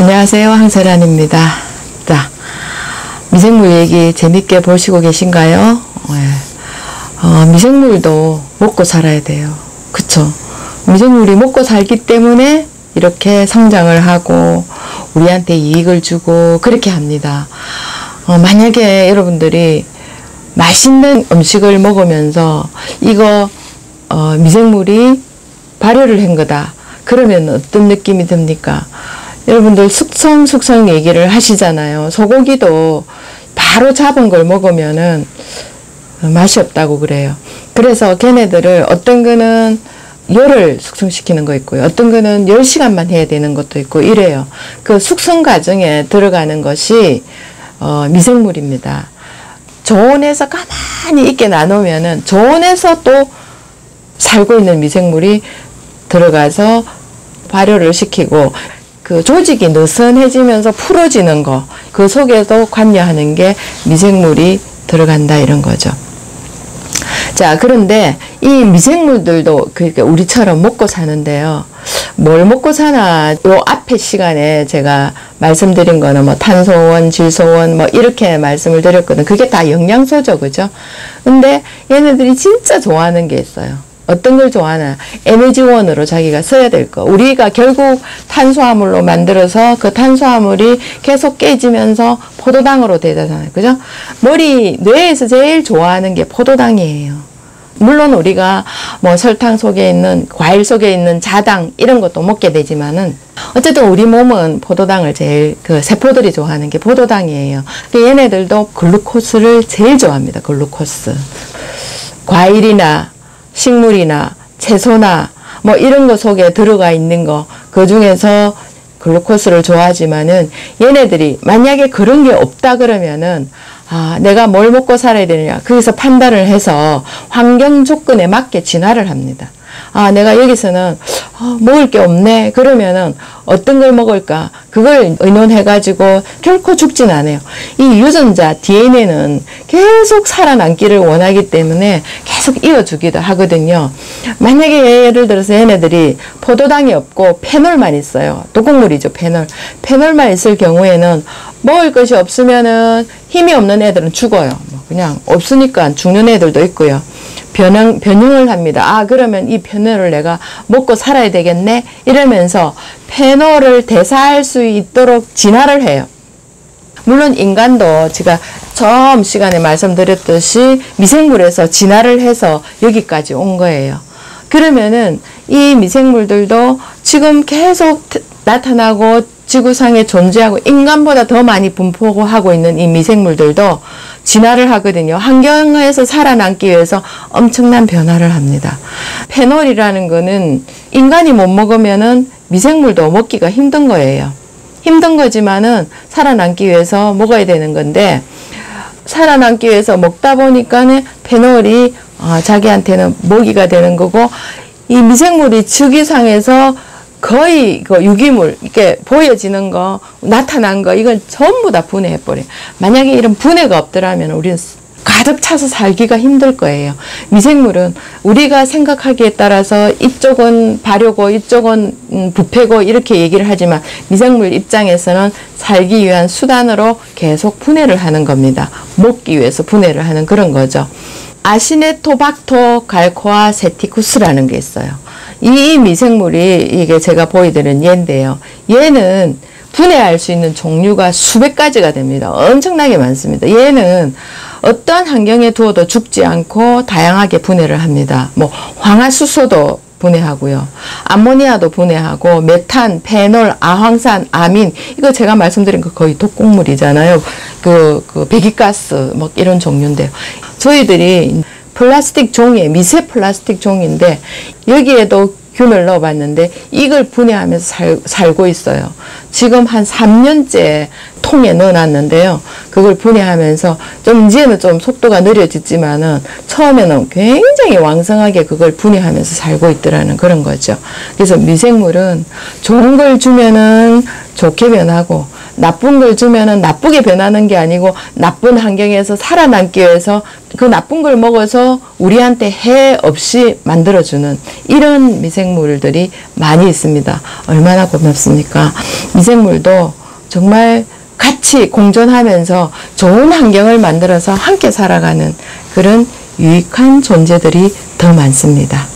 안녕하세요, 황세란입니다. 자, 미생물 얘기 재밌게 보시고 계신가요? 미생물도 먹고 살아야 돼요. 그쵸? 미생물이 먹고 살기 때문에 이렇게 성장을 하고 우리한테 이익을 주고 그렇게 합니다. 만약에 여러분들이 맛있는 음식을 먹으면서 이거 미생물이 발효를 한 거다. 그러면 어떤 느낌이 듭니까? 여러분들 숙성 얘기를 하시잖아요. 소고기도 바로 잡은 걸 먹으면은 맛이 없다고 그래요. 그래서 걔네들을 어떤 거는 열을 숙성시키는 거 있고요. 어떤 거는 10시간만 해야 되는 것도 있고 이래요. 그 숙성 과정에 들어가는 것이 미생물입니다. 저온에서 가만히 있게 놔놓으면은 저온에서 또 살고 있는 미생물이 들어가서 발효를 시키고 그 조직이 느슨해지면서 풀어지는 거, 그 속에도 관여하는 게 미생물이 들어간다 이런 거죠. 자, 그런데 이 미생물들도 그러니까 우리처럼 먹고 사는데요. 뭘 먹고 사나, 요 앞에 시간에 제가 말씀드린 거는 뭐 탄소원, 질소원 뭐 이렇게 말씀을 드렸거든요. 그게 다 영양소죠, 그죠? 근데 얘네들이 진짜 좋아하는 게 있어요. 어떤 걸 좋아하나? 에너지원으로 자기가 써야 될 거. 우리가 결국 탄수화물로 만들어서 그 탄수화물이 계속 깨지면서 포도당으로 되잖아요. 그죠? 뇌에서 제일 좋아하는 게 포도당이에요. 물론 우리가 뭐 설탕 속에 있는, 과일 속에 있는 자당 이런 것도 먹게 되지만은 어쨌든 우리 몸은 포도당을 제일, 그 세포들이 좋아하는 게 포도당이에요. 얘네들도 글루코스를 제일 좋아합니다. 글루코스. 과일이나 식물이나 채소나 뭐 이런 거 속에 들어가 있는 거, 그 중에서 글루코스를 좋아하지만은 얘네들이 만약에 그런 게 없다 그러면은 내가 뭘 먹고 살아야 되느냐, 거기서 판단을 해서 환경 조건에 맞게 진화를 합니다. 내가 여기서는 먹을 게 없네. 그러면은 어떤 걸 먹을까? 그걸 의논해가지고 결코 죽진 않아요. 이 유전자 DNA는 계속 살아남기를 원하기 때문에 계속 이어주기도 하거든요. 만약에 예를 들어서 얘네들이 포도당이 없고 페놀만 있어요. 독곡물이죠, 페놀. 페놀만 있을 경우에는 먹을 것이 없으면은 힘이 없는 애들은 죽어요. 그냥 없으니까 죽는 애들도 있고요. 변형을 합니다. 그러면 이 페놀을 내가 먹고 살아야 되겠네? 이러면서 페놀을 대사할 수 있도록 진화를 해요. 물론 인간도 제가 처음 시간에 말씀드렸듯이 미생물에서 진화를 해서 여기까지 온 거예요. 그러면은 이 미생물들도 지금 계속 나타나고 지구상에 존재하고 인간보다 더 많이 분포하고 있는 이 미생물들도 진화를 하거든요. 환경에서 살아남기 위해서 엄청난 변화를 합니다. 페놀이라는 거는 인간이 못 먹으면은 미생물도 먹기가 힘든 거예요. 힘든 거지만은 살아남기 위해서 먹어야 되는 건데, 살아남기 위해서 먹다 보니까는 페놀이 자기한테는 먹이가 되는 거고, 이 미생물이 주기상에서 거의 그 유기물, 이렇게 보여지는 거, 나타난 거, 이건 전부 다 분해해버려요. 만약에 이런 분해가 없더라면 우리는 가득 차서 살기가 힘들 거예요. 미생물은 우리가 생각하기에 따라서 이쪽은 발효고 이쪽은 부패고 이렇게 얘기를 하지만 미생물 입장에서는 살기 위한 수단으로 계속 분해를 하는 겁니다. 먹기 위해서 분해를 하는 그런 거죠. 아시네토박토갈코아세티쿠스라는 게 있어요. 이 미생물이 이게 제가 보여드린 얘인데요. 얘는 분해할 수 있는 종류가 수백 가지가 됩니다. 엄청나게 많습니다. 얘는 어떤 환경에 두어도 죽지 않고 다양하게 분해를 합니다. 뭐 황화수소도 분해하고요. 암모니아도 분해하고 메탄, 페놀, 아황산, 아민, 이거 제가 말씀드린 거 거의 독곡물이잖아요. 그 배기가스 뭐 이런 종류인데요. 저희들이 플라스틱 종이에 미세 플라스틱 종인데 여기에도 균을 넣어봤는데 이걸 분해하면서 살고 있어요. 지금 한 3년째 통에 넣어놨는데요. 그걸 분해하면서 이제는 좀 속도가 느려지지만은 처음에는 굉장히 왕성하게 그걸 분해하면서 살고 있더라는 그런 거죠. 그래서 미생물은 좋은 걸 주면은 좋게 변하고 나쁜 걸 주면은 나쁘게 변하는 게 아니고 나쁜 환경에서 살아남기 위해서 그 나쁜 걸 먹어서 우리한테 해 없이 만들어주는 이런 미생물들이 많이 있습니다. 얼마나 고맙습니까? 미생물도 정말 같이 공존하면서 좋은 환경을 만들어서 함께 살아가는 그런 유익한 존재들이 더 많습니다.